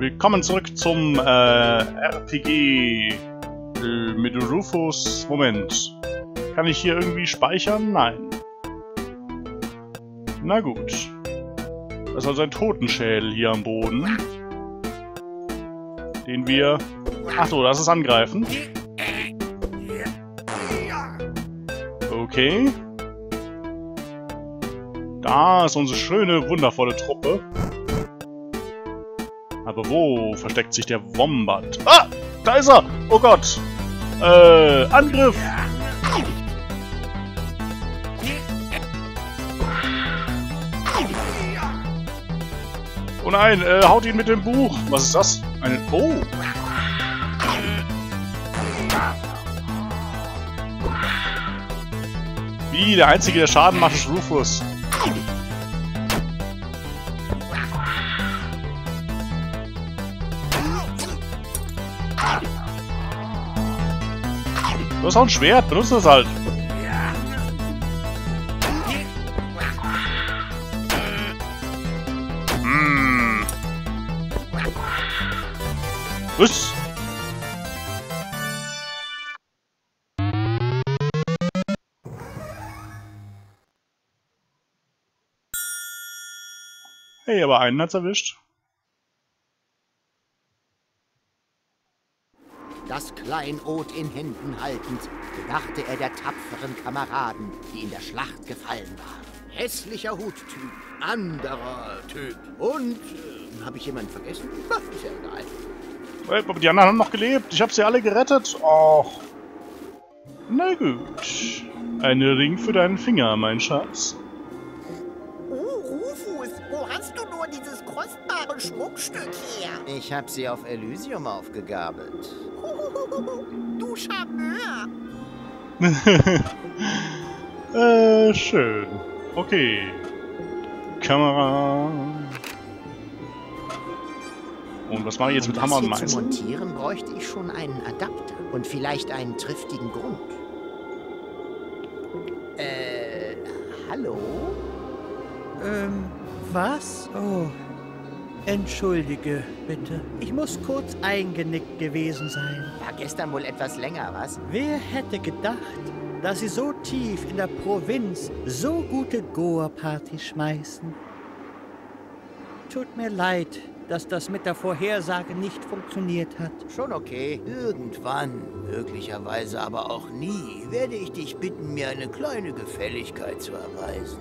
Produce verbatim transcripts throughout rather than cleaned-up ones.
willkommen zurück zum äh, R P G äh, mit Rufus. Moment. Kann ich hier irgendwie speichern? Nein. Na gut. Das ist also ein Totenschädel hier am Boden. Den wir... Ach so, das ist Angreifen. Okay. Da ist unsere schöne, wundervolle Truppe. Aber wo versteckt sich der Wombat? Ah! Da ist er! Oh Gott! Äh, Angriff! Oh nein, äh, haut ihn mit dem Buch! Was ist das? Eine... Oh! Wie, der Einzige, der Schaden macht, ist Rufus. Du hast auch ein Schwert, benutzt das halt. Hm. Was? Hey, aber einen hat's erwischt. Das Kleinod in Händen haltend, gedachte er der tapferen Kameraden, die in der Schlacht gefallen waren. Hässlicher Huttyp, anderer Typ und... Äh, habe ich jemanden vergessen? Ach, ist ja egal. Hey, aber die anderen haben noch gelebt. Ich habe sie alle gerettet. Och. Na gut. Ein Ring für deinen Finger, mein Schatz. Oh, Rufus, wo hast du nur dieses kostbare Schmuckstück her? Ich habe sie auf Elysium aufgegabelt. Du Charmeur! äh, schön. Okay. Kamera. Und was mache ich jetzt mit Hammer und Um das hier zu Meißel? montieren, bräuchte ich schon einen Adapter und vielleicht einen triftigen Grund. Äh, hallo? Ähm, was? Oh, entschuldige, bitte. Ich muss kurz eingenickt gewesen sein. War gestern wohl etwas länger, was? Wer hätte gedacht, dass Sie so tief in der Provinz so gute Goa-Partys schmeißen? Tut mir leid, dass das mit der Vorhersage nicht funktioniert hat. Schon okay. Irgendwann, möglicherweise aber auch nie, werde ich dich bitten, mir eine kleine Gefälligkeit zu erweisen.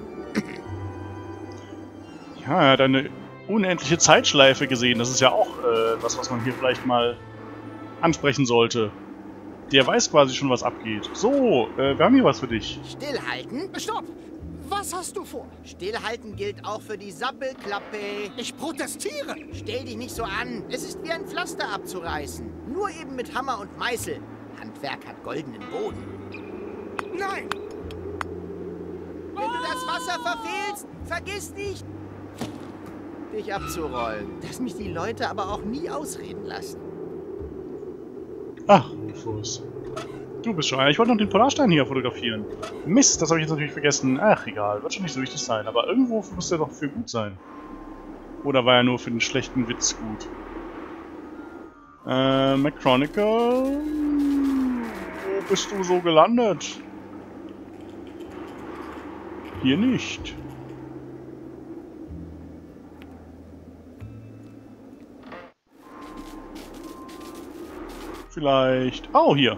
Ja, er hat eine unendliche Zeitschleife gesehen. Das ist ja auch äh, was, was man hier vielleicht mal ansprechen sollte. Der weiß quasi schon, was abgeht. So, äh, wir haben hier was für dich. Stillhalten? Stopp! Was hast du vor? Stillhalten gilt auch für die Sappelklappe. Ich protestiere! Stell dich nicht so an. Es ist wie ein Pflaster abzureißen. Nur eben mit Hammer und Meißel. Handwerk hat goldenen Boden. Nein! Wenn du das Wasser verfehlst, vergiss nicht, dich abzurollen. Dass mich die Leute aber auch nie ausreden lassen. Ach, Rufus. Du bist schon einer. Ich wollte noch den Polarstein hier fotografieren. Mist, das habe ich jetzt natürlich vergessen. Ach, egal. Wird schon nicht so wichtig sein. Aber irgendwo muss der doch für gut sein. Oder war er nur für den schlechten Witz gut? Äh, Macronica... Wo bist du so gelandet? Hier nicht. Vielleicht... Oh, hier.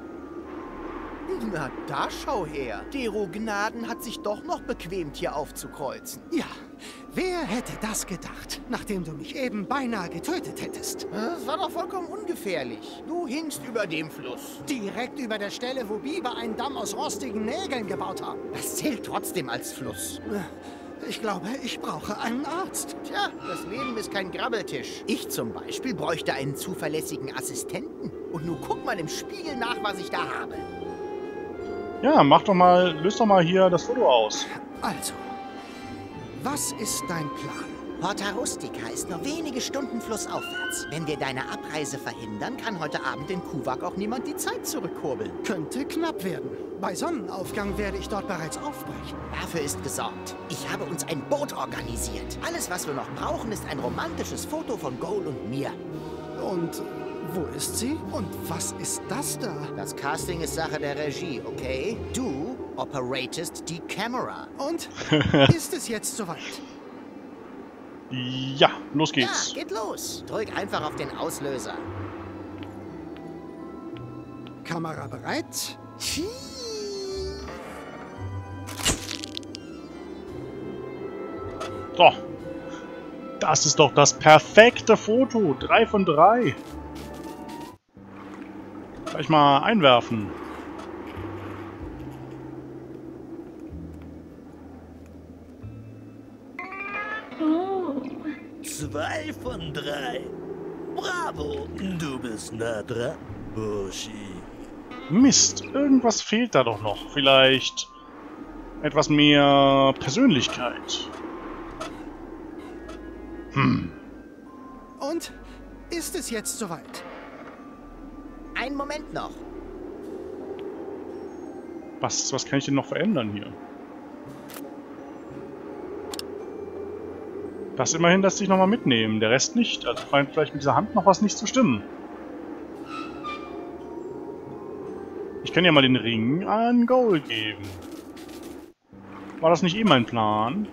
Na, da schau her. Dero Gnaden hat sich doch noch bequemt, hier aufzukreuzen. Ja, wer hätte das gedacht, nachdem du mich eben beinahe getötet hättest? Das war doch vollkommen ungefährlich. Du hingst über dem Fluss. Direkt über der Stelle, wo Biber einen Damm aus rostigen Nägeln gebaut haben. Das zählt trotzdem als Fluss. Ich glaube, ich brauche einen Arzt. Tja, das Leben ist kein Grabbeltisch. Ich zum Beispiel bräuchte einen zuverlässigen Assistenten. Und nun guck mal im Spiegel nach, was ich da habe. Ja, mach doch mal... Löst doch mal hier das Foto aus. Also, was ist dein Plan? Porta Rustica ist nur wenige Stunden flussaufwärts. Wenn wir deine Abreise verhindern, kann heute Abend in Kuvak auch niemand die Zeit zurückkurbeln. Könnte knapp werden. Bei Sonnenaufgang werde ich dort bereits aufbrechen. Dafür ist gesorgt. Ich habe uns ein Boot organisiert. Alles, was wir noch brauchen, ist ein romantisches Foto von Goal und mir. Und wo ist sie? Und was ist das da? Das Casting ist Sache der Regie, okay? Du operatest die Kamera. Und ist es jetzt soweit? Ja, los geht's. Ja, geht los. Drück einfach auf den Auslöser. Kamera bereit? So. Das ist doch das perfekte Foto. Drei von drei. Gleich mal einwerfen. Zwei von drei. Bravo, du bist nah dran, Burschi. Mist, irgendwas fehlt da doch noch. Vielleicht etwas mehr Persönlichkeit. Hm. Und ist es jetzt soweit? Einen Moment noch. Was, was kann ich denn noch verändern hier? Das immerhin lässt sich nochmal mitnehmen, der Rest nicht. Also scheint vielleicht mit dieser Hand noch was nicht zu stimmen. Ich kann ja mal den Ring an Goal geben. War das nicht eh mein Plan?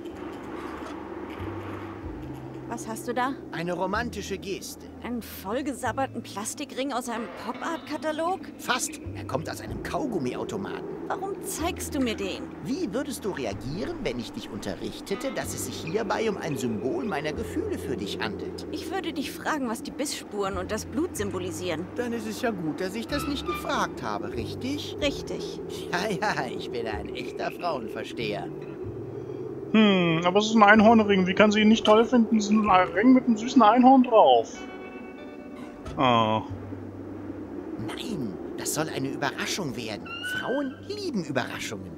Was hast du da? Eine romantische Geste. Einen vollgesabberten Plastikring aus einem Pop-Art-Katalog? Fast. Er kommt aus einem Kaugummiautomaten. Warum zeigst du mir den? Wie würdest du reagieren, wenn ich dich unterrichtete, dass es sich hierbei um ein Symbol meiner Gefühle für dich handelt? Ich würde dich fragen, was die Bissspuren und das Blut symbolisieren. Dann ist es ja gut, dass ich das nicht gefragt habe, richtig? Richtig. Ja, ja, ich bin ein echter Frauenversteher. Hm, aber es ist ein Einhornring. Wie kann sie ihn nicht toll finden? Es ist ein Ring mit einem süßen Einhorn drauf. Oh. Nein, das soll eine Überraschung werden. Frauen lieben Überraschungen.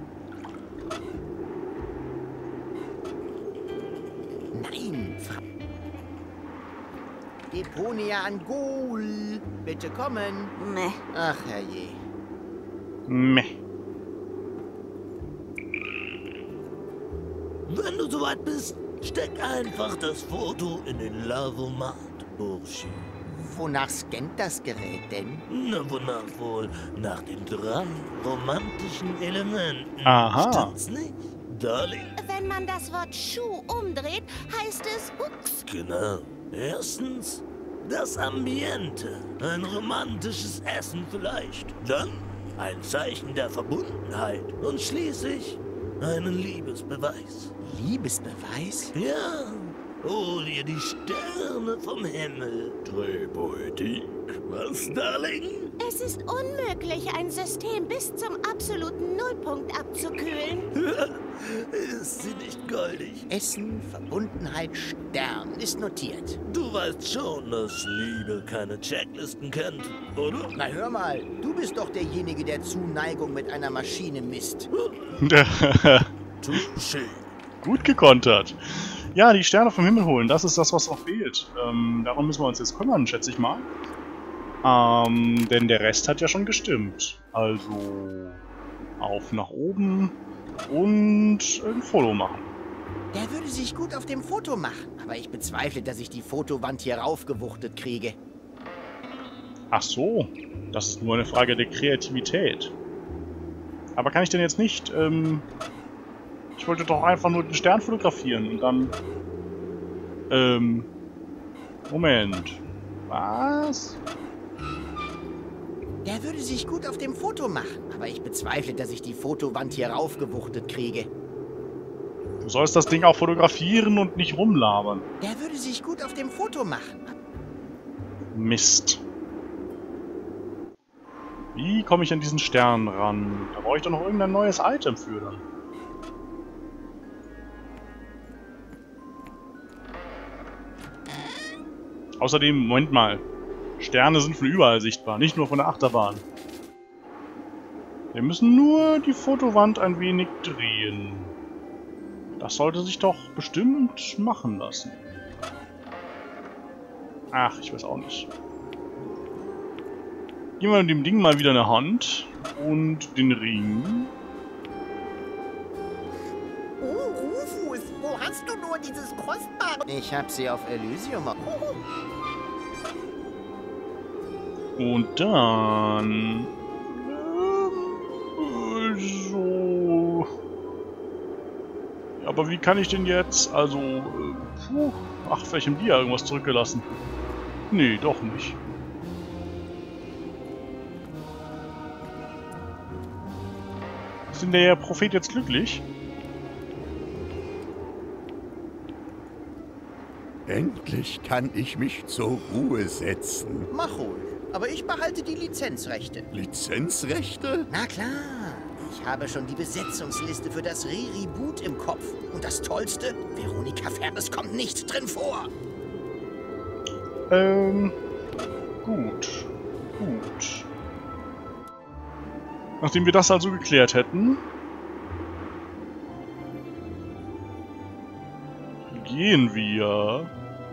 Nein, Frau... Deponia an Goal. Bitte kommen. Meh. Ach, herrje. Meh. Wenn du soweit bist, steck einfach das Foto in den Lavomat, Burschi. Wonach scannt das Gerät denn? Na, wonach wohl? Nach den drei romantischen Elementen. Aha. Stimmt's nicht, Darling? Wenn man das Wort Schuh umdreht, heißt es Ups. Genau. Erstens, das Ambiente. Ein romantisches Essen vielleicht. Dann ein Zeichen der Verbundenheit. Und schließlich einen Liebesbeweis. Liebesbeweis? Ja, hol dir die Sterne vom Himmel. Drehpoetik. Was, Darling? Es ist unmöglich, ein System bis zum absoluten Nullpunkt abzukühlen. Ist sie nicht goldig? Essen, Verbundenheit, Stern ist notiert. Du weißt schon, dass Liebe keine Checklisten kennt, oder? Na hör mal, du bist doch derjenige, der Zuneigung mit einer Maschine misst. Touché. Gut gekontert. Ja, die Sterne vom Himmel holen, das ist das, was noch fehlt. Ähm, darum müssen wir uns jetzt kümmern, schätze ich mal. Ähm, denn der Rest hat ja schon gestimmt. Also auf nach oben und ein Foto machen. Der würde sich gut auf dem Foto machen, aber ich bezweifle, dass ich die Fotowand hier raufgewuchtet kriege. Ach so, das ist nur eine Frage der Kreativität. Aber kann ich denn jetzt nicht, ähm... Ich wollte doch einfach nur den Stern fotografieren und dann... Ähm... Moment. Was? Der würde sich gut auf dem Foto machen, aber ich bezweifle, dass ich die Fotowand hier raufgewuchtet kriege. Du sollst das Ding auch fotografieren und nicht rumlabern. Der würde sich gut auf dem Foto machen. Mist. Wie komme ich an diesen Stern ran? Da brauche ich doch noch irgendein neues Item für dann. Außerdem, Moment mal. Sterne sind von überall sichtbar, nicht nur von der Achterbahn. Wir müssen nur die Fotowand ein wenig drehen. Das sollte sich doch bestimmt machen lassen. Ach, ich weiß auch nicht. Geben wir dem Ding mal wieder eine Hand und den Ring. Oh, Rufus, wo hast du nur dieses kostbare... Ich hab sie auf Elysium. Und dann... Ähm, so... Aber wie kann ich denn jetzt... Also... Äh, puh, ach, vielleicht haben die ja irgendwas zurückgelassen. Nee, doch nicht. Ist denn der Prophet jetzt glücklich? Endlich kann ich mich zur Ruhe setzen. Mach ruhig. Aber ich behalte die Lizenzrechte. Lizenzrechte? Na klar. Ich habe schon die Besetzungsliste für das Re-Reboot im Kopf. Und das Tollste, Veronika Ferris kommt nicht drin vor. Ähm, gut. Gut. Nachdem wir das also geklärt hätten, gehen wir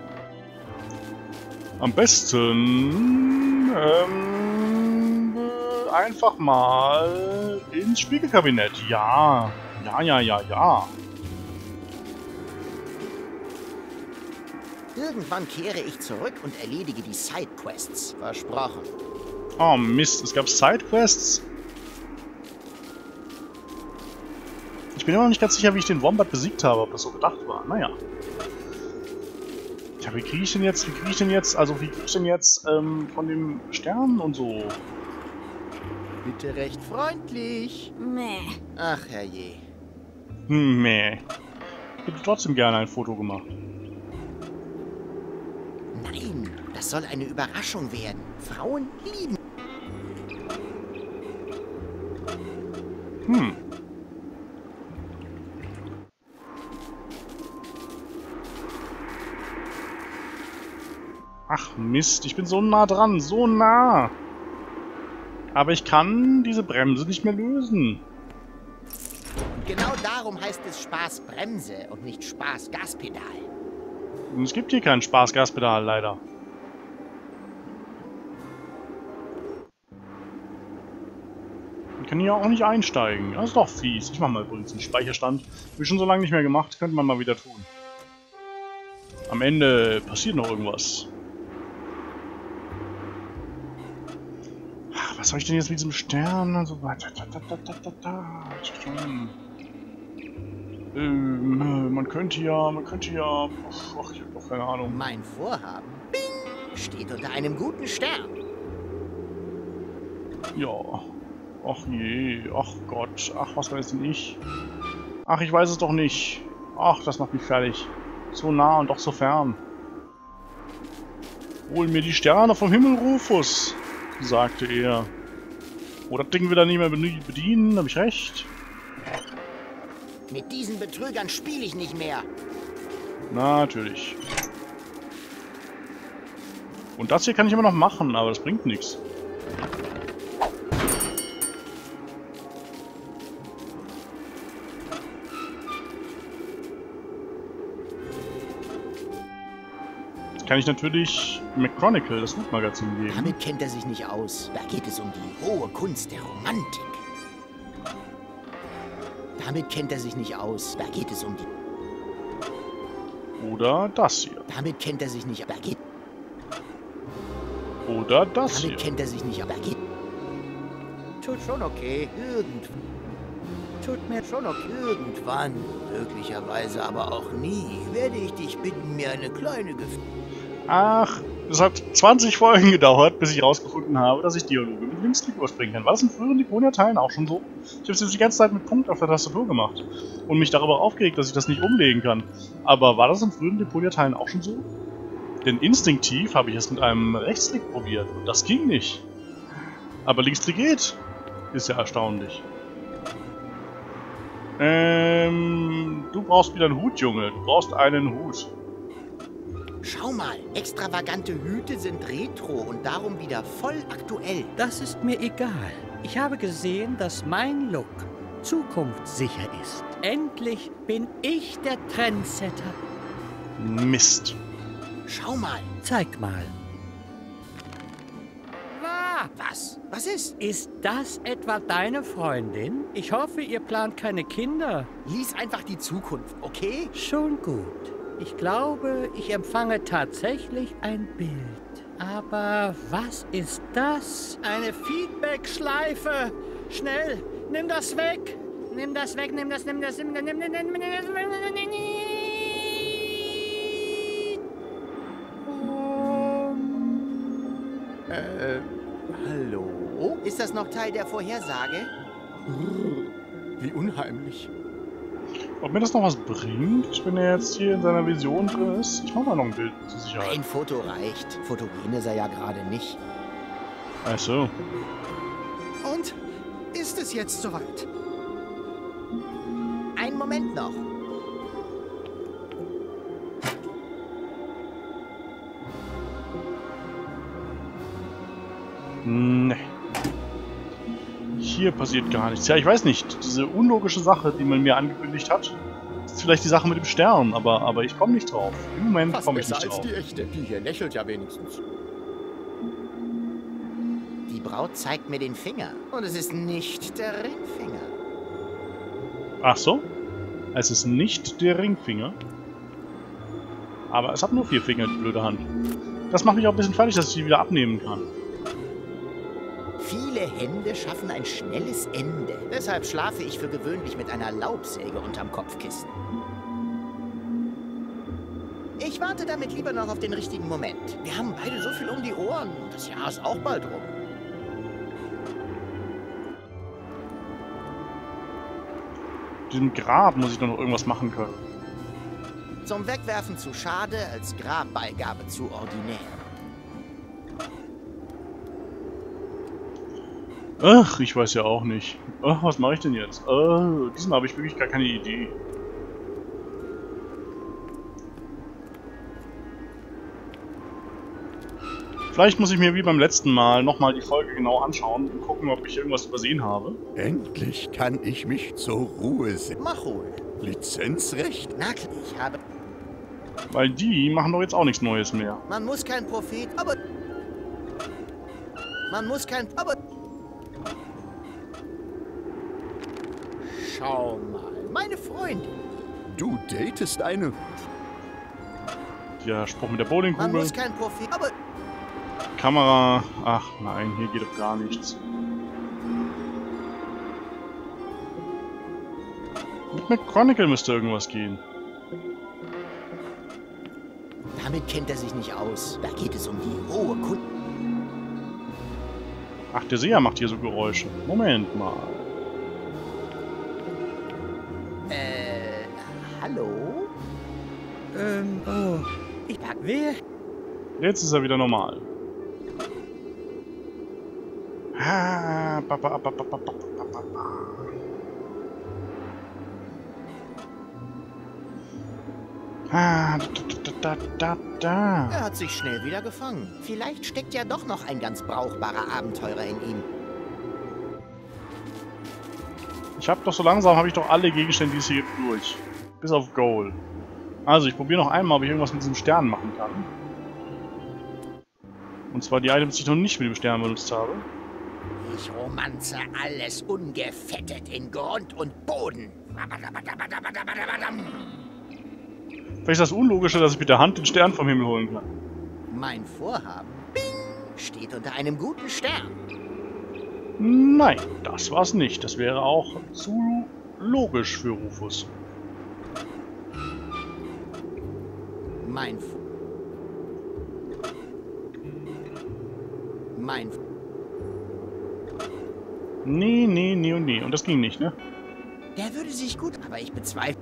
am besten ähm, einfach mal ins Spiegelkabinett. Ja, ja, ja, ja, ja. Irgendwann kehre ich zurück und erledige die Sidequests. Versprochen. Oh Mist, es gab Sidequests. Ich bin immer noch nicht ganz sicher, wie ich den Wombat besiegt habe, ob das so gedacht war. Naja. Ja, wie kriege ich denn jetzt, wie kriege ich denn jetzt, also wie kriege ich denn jetzt ähm, von dem Stern und so? Bitte recht freundlich. Meh. Ach, herrje. Hm, meh. Ich hätte trotzdem gerne ein Foto gemacht. Nein, das soll eine Überraschung werden. Frauen lieben. Hm. Ach Mist, ich bin so nah dran, so nah. Aber ich kann diese Bremse nicht mehr lösen. Und genau darum heißt es Spaßbremse und nicht Spaßgaspedal. Und es gibt hier kein Spaßgaspedal, leider. Man kann hier auch nicht einsteigen. Das ist doch fies. Ich mache mal übrigens einen Speicherstand. Habe ich schon so lange nicht mehr gemacht, könnte man mal wieder tun. Am Ende passiert noch irgendwas. Was soll ich denn jetzt mit diesem Stern und so weiter? Da, da, da, da, da, da. Ähm, man könnte ja, man könnte ja... Ach, ich hab doch keine Ahnung. Mein Vorhaben, bing, steht unter einem guten Stern. Ja. Ach je, ach Gott, ach, was weiß denn ich? Ach, ich weiß es doch nicht. Ach, das macht mich fertig. So nah und doch so fern. Hol mir die Sterne vom Himmel, Rufus, sagte er. Oh, das Ding will er nicht mehr bedienen, habe ich recht? Mit diesen Betrügern spiele ich nicht mehr. Natürlich. Und das hier kann ich immer noch machen, aber das bringt nichts. Kann ich natürlich McChronicle, das Loot-Magazin, geben. Damit kennt er sich nicht aus. Da geht es um die hohe Kunst der Romantik. Damit kennt er sich nicht aus. Da geht es um die... Oder das hier. Damit kennt er sich nicht... Da geht... Oder das Damit hier. kennt er sich nicht... Da geht... Tut schon okay. Irgend... Tut mir schon okay. Irgendwann, möglicherweise aber auch nie, werde ich dich bitten, mir eine kleine Gef... Ach, es hat zwanzig Folgen gedauert, bis ich rausgefunden habe, dass ich Dialoge mit Linksklick überspringen kann. War das in früheren Deponia-Teilen auch schon so? Ich habe es jetzt die ganze Zeit mit Punkt auf der Tastatur gemacht und mich darüber aufgeregt, dass ich das nicht umlegen kann. Aber war das in früheren Deponia-Teilen auch schon so? Denn instinktiv habe ich es mit einem Rechtsklick probiert und das ging nicht. Aber Linksklick geht. Ist ja erstaunlich. Ähm, du brauchst wieder einen Hut, Junge. Du brauchst einen Hut. Schau mal, extravagante Hüte sind retro und darum wieder voll aktuell. Das ist mir egal. Ich habe gesehen, dass mein Look zukunftssicher ist. Endlich bin ich der Trendsetter. Mist. Schau mal. Zeig mal. Was? Was ist? Ist das etwa deine Freundin? Ich hoffe, ihr plant keine Kinder. Lies einfach die Zukunft, okay? Schon gut. Ich glaube, ich empfange tatsächlich ein Bild. Aber was ist das? Eine Feedback-Schleife. Schnell, nimm das weg. Nimm das weg, nimm das, nimm das, nimm das, nimm das, nimm das, nimm das. Äh, hallo? Ist das noch Teil der Vorhersage? Wie unheimlich. Ob mir das noch was bringt, wenn er jetzt hier in seiner Vision drin ist? Ich mach mal noch ein Bild zur Sicherheit. Ein Foto reicht. Fotogen ist er ja gerade nicht. Ach so. Und? Ist es jetzt soweit? Einen Moment noch. Nee. Hier passiert gar nichts. Ja, ich weiß nicht. Diese unlogische Sache, die man mir angekündigt hat, ist vielleicht die Sache mit dem Stern, aber, aber ich komme nicht drauf. Im Moment Fast komme ich besser nicht als drauf. die echte. Die hier lächelt ja wenigstens. Die Braut zeigt mir den Finger. Und es ist nicht der Ringfinger. Ach so? Es ist nicht der Ringfinger. Aber es hat nur vier Finger, die blöde Hand. Das macht mich auch ein bisschen fertig, dass ich die wieder abnehmen kann. Viele Hände schaffen ein schnelles Ende. Deshalb schlafe ich für gewöhnlich mit einer Laubsäge unterm Kopfkissen. Ich warte damit lieber noch auf den richtigen Moment. Wir haben beide so viel um die Ohren. Das Jahr ist auch bald rum. Mit diesem Grab muss ich doch noch irgendwas machen können. Zum Wegwerfen zu schade, als Grabbeigabe zu ordinär. Ach, ich weiß ja auch nicht. Ach, was mache ich denn jetzt? Äh, diesmal habe ich wirklich gar keine Idee. Vielleicht muss ich mir wie beim letzten Mal nochmal die Folge genau anschauen und gucken, ob ich irgendwas übersehen habe. Endlich kann ich mich zur Ruhe setzen. Mach ruhig. Lizenzrecht? Na klar, ich habe... Weil die machen doch jetzt auch nichts Neues mehr. Man muss kein Prophet, aber... Man muss kein... Aber... Schau mal, meine Freundin. Du datest eine... Der Spruch mit der Man Bowlingkugel. muss kein Prophet, aber... Kamera. Ach nein, hier geht doch gar nichts. Mit McChronicle müsste irgendwas gehen. Damit kennt er sich nicht aus. Da geht es um die hohe Kunst. Ach, der Seher macht hier so Geräusche. Moment mal. Äh, hallo? Ähm, oh. Ich pack wer? Jetzt ist er wieder normal. Ah, ba, ba, ba, ba, ba, ba, ba, ba. Ah, da, da, da, da, da. Er hat sich schnell wieder gefangen. Vielleicht steckt ja doch noch ein ganz brauchbarer Abenteurer in ihm. Ich habe doch so langsam, habe ich doch alle Gegenstände, die es hier gibt, durch. Bis auf Goal. Also, ich probiere noch einmal, ob ich irgendwas mit diesem Stern machen kann. Und zwar die Items, die ich noch nicht mit dem Stern benutzt habe. Ich romanze alles ungefettet in Grund und Boden. Vielleicht ist das Unlogische, dass ich mit der Hand den Stern vom Himmel holen kann. Mein Vorhaben, bing, steht unter einem guten Stern. Nein, das war's nicht. Das wäre auch zu logisch für Rufus. Mein F Mein F Nee, nee, nee und nee. Und das ging nicht, ne? Der würde sich gut, aber ich bezweifle.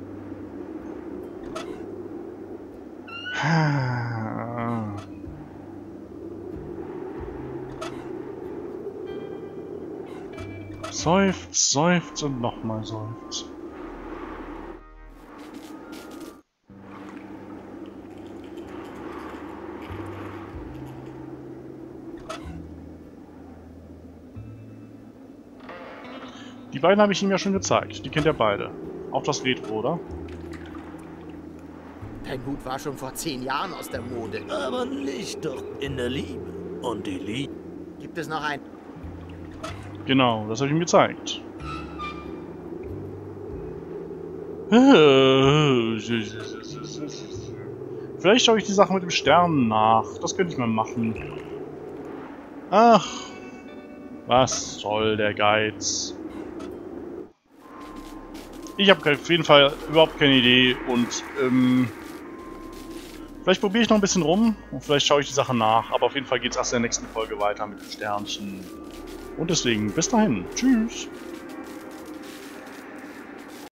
Seufz, seufz und nochmal seufz. Die beiden habe ich ihm ja schon gezeigt. Die kennt ihr beide. Auch das Retro, oder? Dein Hut war schon vor zehn Jahren aus der Mode. Aber nicht doch in der Liebe. Und die Liebe... Gibt es noch ein... Genau, das habe ich ihm gezeigt. Vielleicht schaue ich die Sache mit dem Stern nach. Das könnte ich mal machen. Ach, was soll der Geiz? Ich habe auf jeden Fall überhaupt keine Idee und ähm, vielleicht probiere ich noch ein bisschen rum und vielleicht schaue ich die Sache nach. Aber auf jeden Fall geht es erst in der nächsten Folge weiter mit dem Sternchen. Und deswegen, bis dahin. Tschüss.